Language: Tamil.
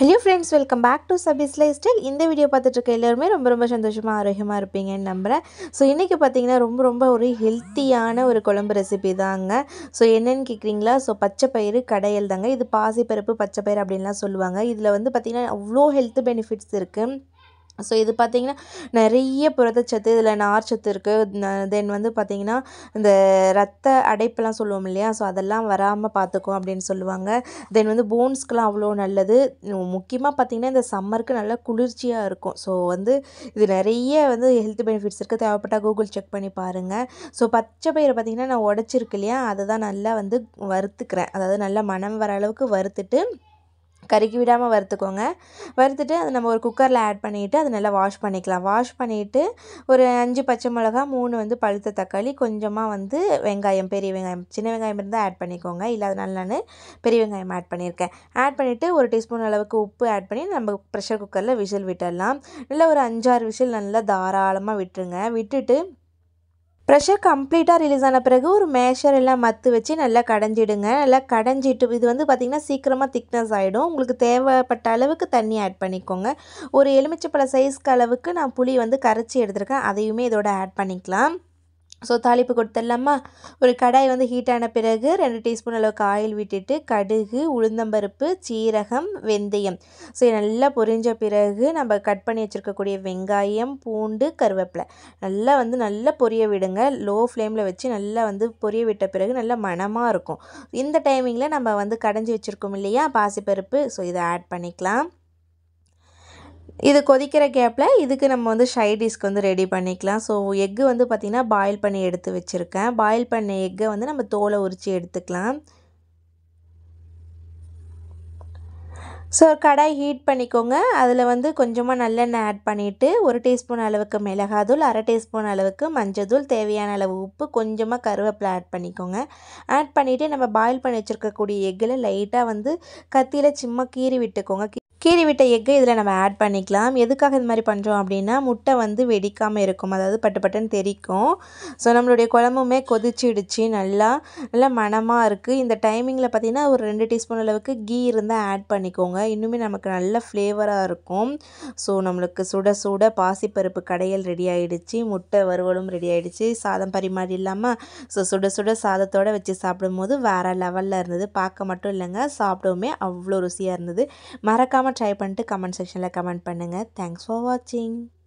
Hello friends, welcome back to சபீஸ் லைஃப் ஸ்டைல். இந்த வீடியோ பார்த்துட்டு இருக்க எல்லாருமே ரொம்ப சந்தோஷமாக ஆரோக்கியமாக இருப்பீங்கன்னு நம்புகிறேன். ஸோ இன்றைக்கி பார்த்தீங்கன்னா ரொம்ப ஒரு ஹெல்த்தியான ஒரு குழம்பு ரெசிபி தாங்க. ஸோ என்னென்னு கேட்குறீங்களா? ஸோ பச்சை பயிறு கடையல் தாங்க. இது பாசிப்பருப்பு பச்சை பயிறு அப்படின்லாம் சொல்லுவாங்க. இதில் வந்து பார்த்திங்கன்னா அவ்வளோ ஹெல்த் பெனிஃபிட்ஸ் இருக்குது. ஸோ இது பார்த்திங்கன்னா நிறைய புரதச்சத்து, இதில் நார்ச்சத்து இருக்குது. தென் வந்து பார்த்திங்கன்னா இந்த ரத்த அடைப்பெல்லாம் சொல்லுவோம் இல்லையா? ஸோ அதெல்லாம் வராமல் பார்த்துக்கும் அப்படின்னு சொல்லுவாங்க. தென் வந்து போன்ஸ்க்கெலாம் அவ்வளோ நல்லது. முக்கியமாக பார்த்திங்கன்னா இந்த சம்மருக்கு நல்லா குளிர்ச்சியாக இருக்கும். ஸோ வந்து இது நிறைய வந்து ஹெல்த் பெனிஃபிட்ஸ் இருக்குது. தேவைப்பட்டால் கூகுள் செக் பண்ணி பாருங்கள். ஸோ பச்சை பயிரை பார்த்திங்கன்னா நான் உடச்சிருக்கு இல்லையா? அதை தான் நல்லா வந்து வறுத்துக்கிறேன். அதாவது நல்லா மணம் வர அளவுக்கு வறுத்துட்டு கருக்கி விடாமல் வறுத்துக்கோங்க. வறுத்துட்டு அதை நம்ம ஒரு குக்கரில் ஆட் பண்ணிவிட்டு அதை நல்லா வாஷ் பண்ணிக்கலாம். வாஷ் பண்ணிவிட்டு ஒரு 5 பச்சை மிளகா, 3 வந்து பழுத்த தக்காளி, கொஞ்சமாக வந்து வெங்காயம், பெரிய வெங்காயம், சின்ன வெங்காயம் இருந்தால் ஆட் பண்ணிக்கோங்க. இல்லை அதனால நான் பெரிய வெங்காயம் ஆட் பண்ணியிருக்கேன். ஆட் பண்ணிவிட்டு ஒரு டீஸ்பூன் அளவுக்கு உப்பு ஆட் பண்ணி நம்ம ப்ரெஷர் குக்கரில் விசில் விட்டுடலாம். நல்லா ஒரு 5-6 விசில் நல்லா தாராளமாக விட்டுருங்க. விட்டுட்டு ப்ரெஷர் கம்ப்ளீட்டாக ரிலீஸ் ஆன பிறகு ஒரு மேஷர் எல்லாம் மத்து வச்சு நல்லா கடைஞ்சிடுங்க. நல்லா கடைஞ்சிட்டு இது வந்து பார்த்திங்கன்னா சீக்கிரமாக திக்னஸ் ஆகிடும். உங்களுக்கு தேவைப்பட்ட அளவுக்கு தண்ணி ஆட் பண்ணிக்கோங்க. ஒரு எலுமிச்சைப்பழ சைஸ்க்கு அளவுக்கு நான் புளி வந்து கரைச்சி எடுத்துருக்கேன். அதையுமே இதோட ஆட் பண்ணிக்கலாம். ஸோ தாளிப்பு கொடுத்துடலாமா? ஒரு கடாய் வந்து ஹீட் ஆன பிறகு 2 டீஸ்பூன் அளவுக்கு ஆயில் விட்டுட்டு கடுகு, உளுந்தம்பருப்பு, சீரகம், வெந்தயம் ஸோ நல்லா பொரிஞ்ச பிறகு நம்ம கட் பண்ணி வச்சுருக்கக்கூடிய வெங்காயம், பூண்டு, கருவேப்பிலை நல்லா பொரிய விடுங்க. லோ ஃப்ளேமில் வச்சு நல்லா வந்து பொரிய விட்ட பிறகு நல்லா மணமாக இருக்கும். இந்த டைமிங்கில் நம்ம வந்து கடைஞ்சி வச்சுருக்கோம் இல்லையா பாசிப்பருப்பு, ஸோ இதை ஆட் பண்ணிக்கலாம். இது கொதிக்கிற கேப்பில் இதுக்கு நம்ம வந்து சைடிஷ்க்கு வந்து ரெடி பண்ணிக்கலாம். ஸோ எக்கு வந்து பார்த்திங்கன்னா பாயில் பண்ணி எடுத்து வச்சுருக்கேன். பாயில் பண்ண எக்கை வந்து நம்ம தோலை உரித்து எடுத்துக்கலாம். ஸோ கடாய் ஹீட் பண்ணிக்கோங்க. அதில் வந்து கொஞ்சமாக நல்லெண்ணெய் ஆட் பண்ணிவிட்டு 1 டீஸ்பூன் அளவுக்கு மிளகாத்தூள், 1/2 டீஸ்பூன் அளவுக்கு மஞ்சள்தூள், தேவையான அளவு உப்பு, கொஞ்சமாக கருவேப்பிலை ஆட் பண்ணிக்கோங்க. ஆட் பண்ணிவிட்டு நம்ம பாயில் பண்ணி வச்சுருக்கக்கூடிய எக்கில் லைட்டாக வந்து கத்தியில் சும்மா கீறி விட்டுக்கோங்க. கீறி விட்ட எக்கை இதில் நம்ம ஆட் பண்ணிக்கலாம். எதுக்காக இது மாதிரி பண்ணுறோம் அப்படின்னா முட்டை வந்து வெடிக்காமல் இருக்கும். அதாவது பட்டுன்னு தெரிக்கும். ஸோ நம்மளுடைய குழம்புமே கொதிச்சிடுச்சு. நல்லா மணமாக இருக்குது. இந்த டைமிங்கில் பார்த்திங்கன்னா ஒரு 2 டீஸ்பூன் அளவுக்கு கீ இருந்தால் ஆட் பண்ணிக்கோங்க. இன்னுமே நமக்கு நல்ல ஃப்ளேவராக இருக்கும். ஸோ நம்மளுக்கு சுட சுட பாசிப்பருப்பு கடையல் ரெடி ஆகிடுச்சு. முட்டை வறுவலும் ரெடி ஆகிடுச்சு. சாதம் பரிமாறிடலாமா? ஸோ சுட சுட சாதத்தோடு வச்சு சாப்பிடும்போது வேறு லெவலில் இருந்தது. பார்க்க மட்டும் இல்லைங்க, சாப்பிடவுமே அவ்வளோ ருசியாக இருந்தது. மறக்காமல் ட்ரை பண்ணிட்டு கமெண்ட் செக்ஷனில் கமெண்ட் பண்ணுங்கள். தேங்க்ஸ் ஃபார் வாட்சிங்.